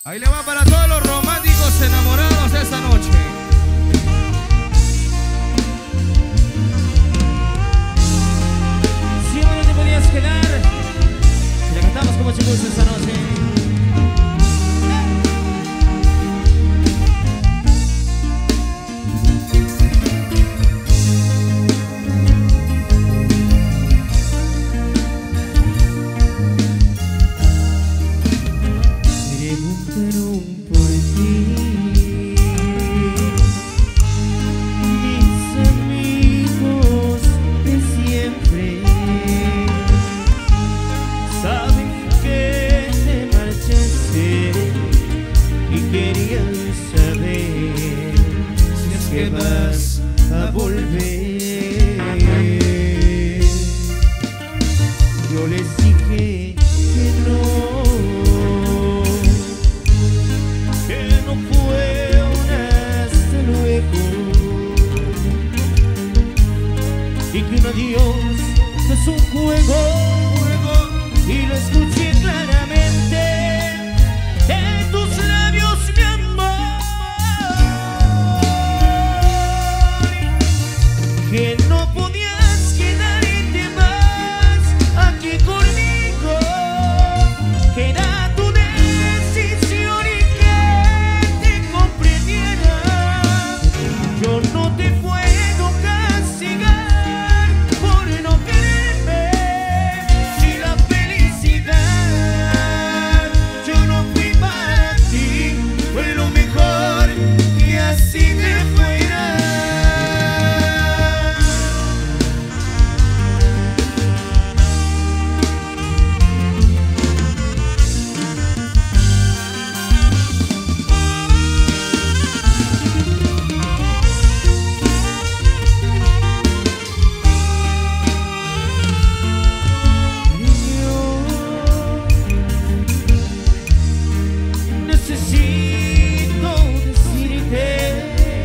Ahí le va para todos los románticos enamorados de esta noche. Si no te podías quedar, le cantamos como chicos esta noche. Que vas a volver. Yo les dije que no fue un hasta luego, y que un adiós es un juego, y lo escuché claramente en tus labios, mi amor. Que no podías quedar y te vas aquí conmigo, que era tu decisión y que te comprendiera. Yo no te puedo castigar por no quererme, si la felicidad yo no fui para ti, fue lo mejor que así te fuera. Necesito decirte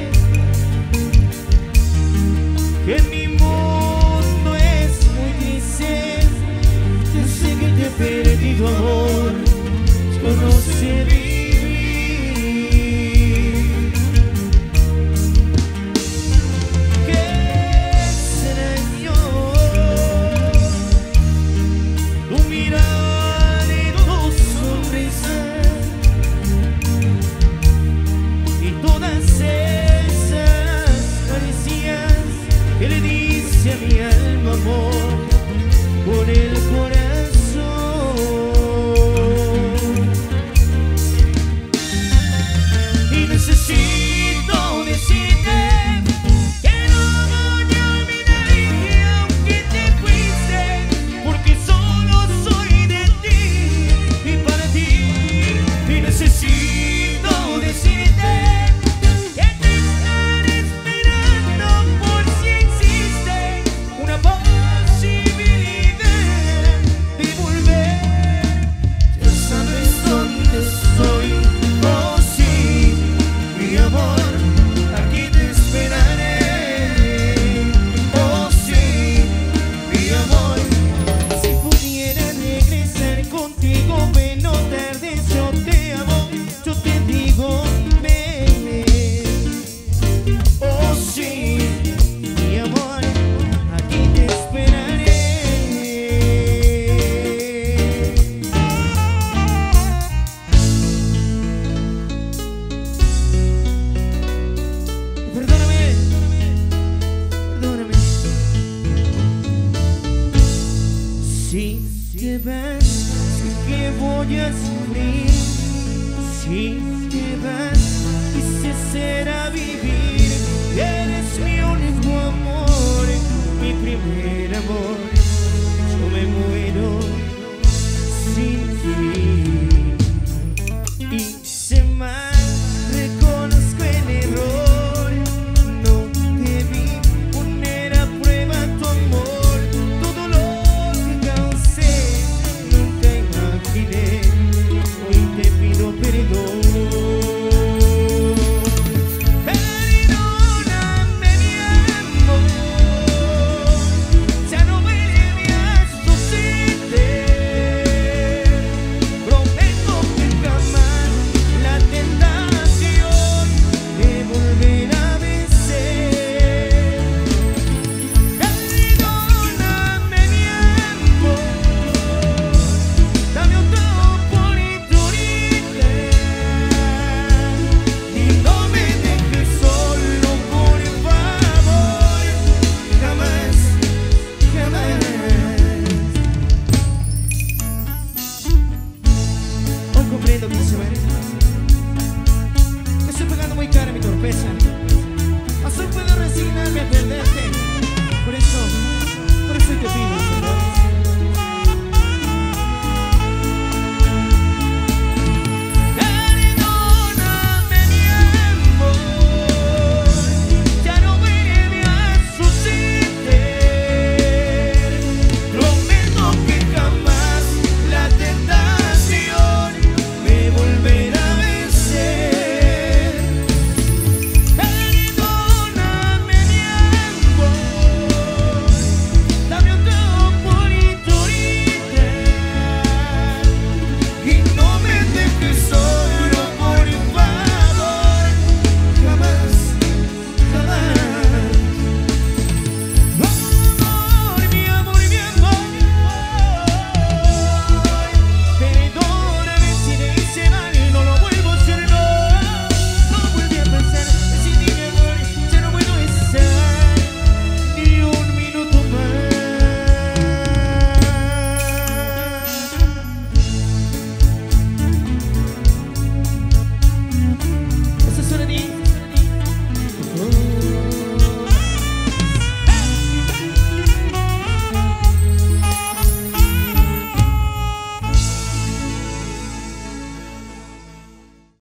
que mi mundo es muy triste. Desde que te he perdido, amor, yo no sé vivir. Qué extraño tu mirar y tu sonrisa, y todas esas caricias que le dice a mi alma, amor, con el corazón. Y necesito decirte que no voy a olvidarte aunque te fuiste, porque solo soy de ti y para ti. Y necesito decirte que te estaré esperando por si existe una posibilidad de volver. Ya sabes dónde estoy, oh sí, mi amor, aquí te esperaré. Oh sí, mi amor, si pudiera regresar contigo, ven, no tardes, yo te amo, yo te digo, ven. Oh sí, mi amor, aquí te esperaré. Perdóname, perdóname. Si te vas, sé que voy a sufrir. Si te vas, quisiera vivir. Eres mi único amor, mi primer amor. Yo me muero sin ti. Hice mal, reconozco el error. No debí poner a prueba tu amor. Todo lo que causé, nunca imaginé. Hoy te pido perdón. Perdóname, mi amor. Ya no veré sufriendo, que se ven. Me estoy pegando muy cara mi torpeza. Aún puedo resignarme a perderte. Por eso te pido.